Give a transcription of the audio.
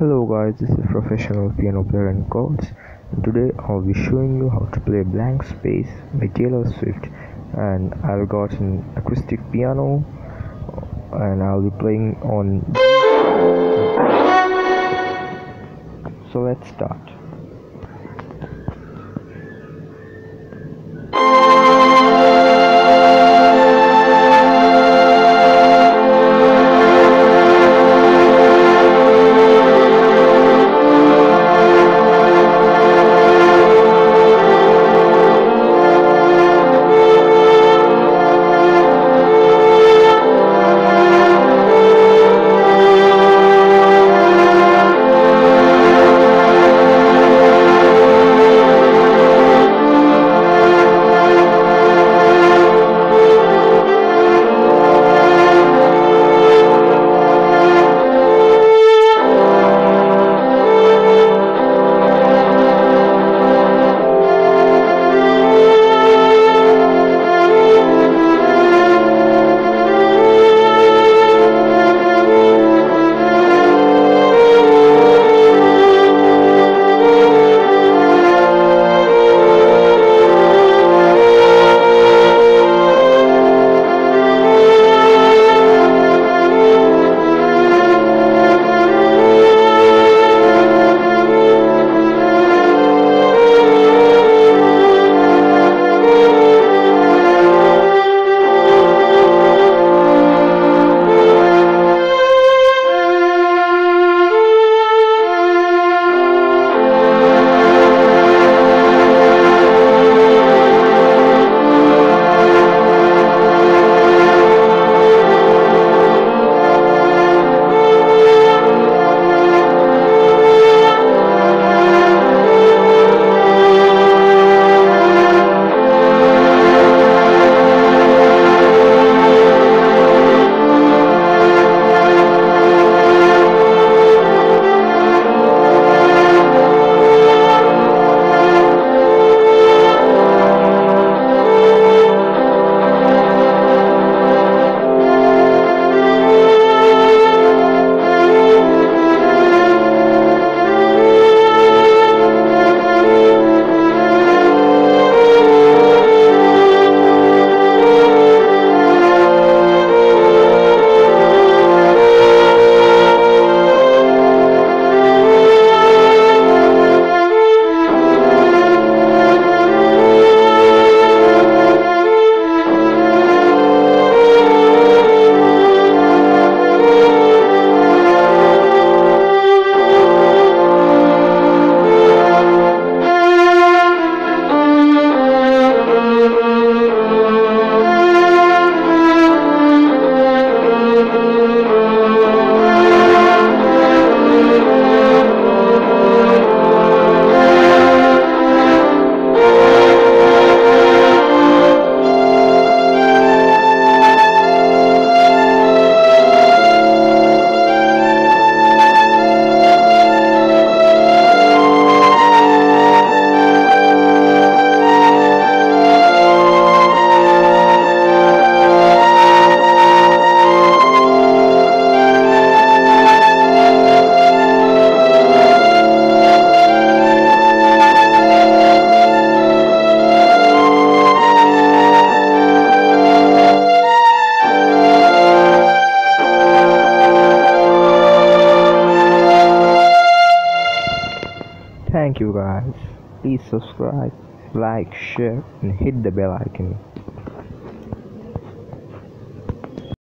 Hello guys, this is professional piano player and chords, and today I'll be showing you how to play Blank Space by Taylor Swift. And I've got an acoustic piano and I'll be playing on. So let's start. Thank you guys. Please subscribe, like, share and hit the bell icon.